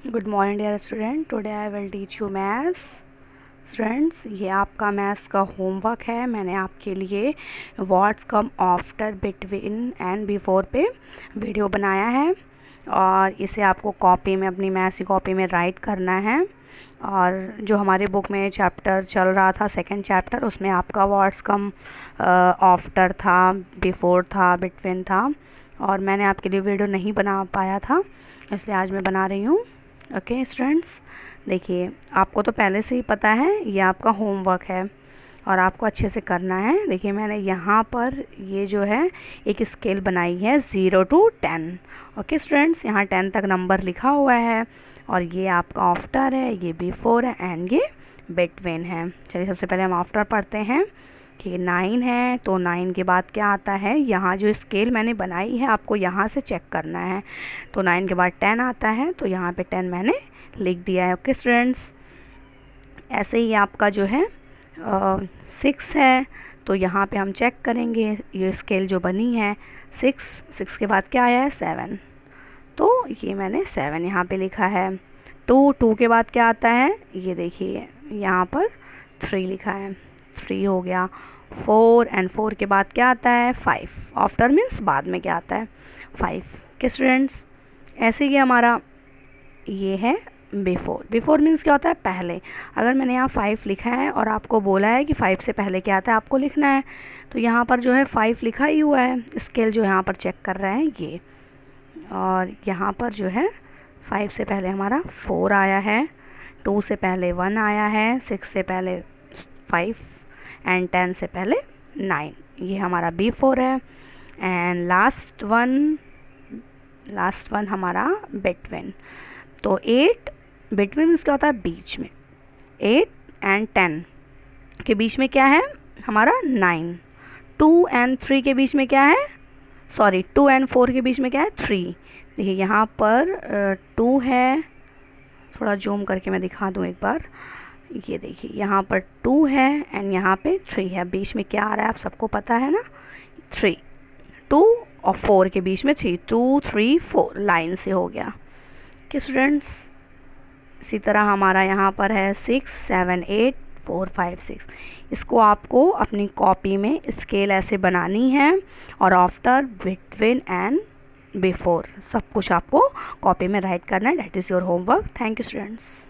Good morning dear student. Today I will teach you maths. Students, ये आपका maths का homework है। मैंने आपके लिए what's come after, between and before पे वीडियो बनाया है और इसे आपको कॉपी में, अपनी मैथ्स की कॉपी में राइट करना है। और जो हमारे बुक में चैप्टर चल रहा था, सेकंड चैप्टर, उसमें आपका व्हाट्स कम आफ्टर था, बिफोर था, बिटवीन था और मैंने आपके लिए वीडियो नहीं बना पाया था, इसलिए आज मैं बना रही हूँ। ओके स्टूडेंट्स, देखिए आपको तो पहले से ही पता है, ये आपका होमवर्क है और आपको अच्छे से करना है। देखिए मैंने यहाँ पर ये जो है एक स्केल बनाई है 0 to 10। ओके स्टूडेंट्स, यहाँ 10 तक नंबर लिखा हुआ है और ये आपका आफ्टर है, ये बिफोर है एंड ये बिटवीन है। चलिए सबसे पहले हम आफ्टर पढ़ते हैं कि 9 है, तो 9 के बाद क्या आता है, यहाँ जो स्केल मैंने बनाई है आपको यहाँ से चेक करना है। तो 9 के बाद 10 आता है, तो यहाँ पे 10 मैंने लिख दिया है। ओके स्टूडेंट्स, ऐसे ही आपका जो है 6 है, तो यहाँ पे हम चेक करेंगे ये स्केल जो बनी है 6 के बाद क्या आया है 7, तो ये मैंने 7 यहाँ पे लिखा है। 2 के बाद क्या आता है, ये देखिए यहाँ पर 3 लिखा है, 3 हो गया। 4 एंड 4 के बाद क्या आता है 5, आफ्टर मीन्स बाद में क्या आता है 5 के स्टूडेंट्स। ऐसे ही हमारा ये है बिफोर। बिफोर मीन्स क्या होता है पहले। अगर मैंने यहाँ 5 लिखा है और आपको बोला है कि 5 से पहले क्या आता है आपको लिखना है, तो यहाँ पर जो है 5 लिखा ही हुआ है, स्केल जो यहाँ पर चेक कर रहे हैं ये, और यहाँ पर जो है 5 से पहले हमारा 4 आया है, 2 से पहले 1 आया है, 6 से पहले 5 एंड 10 से पहले 9। ये हमारा बिफोर है। एंड लास्ट वन हमारा बिटवीन। तो 8 बिटवीन मीन्स क्या होता है बीच में। 8 एंड 10 के बीच में क्या है हमारा 9। 2 एंड 3 के बीच में क्या है, सॉरी 2 एंड 4 के बीच में क्या है 3। देखिए यहाँ पर 2 है, थोड़ा जूम करके मैं दिखा दूँ एक बार। ये देखिए यहाँ पर 2 है एंड यहाँ पे 3 है, बीच में क्या आ रहा है आप सबको पता है ना 3। 2 और 4 के बीच में 3, 2 3 4 लाइन से हो गया कि स्टूडेंट्स। इसी तरह हमारा यहाँ पर है 6 7 8 4 5 6। इसको आपको अपनी कॉपी में स्केल ऐसे बनानी है और आफ्टर, बिटवीन एंड बिफोर सब कुछ आपको कॉपी में राइट करना है। That is your homework. Thank you students.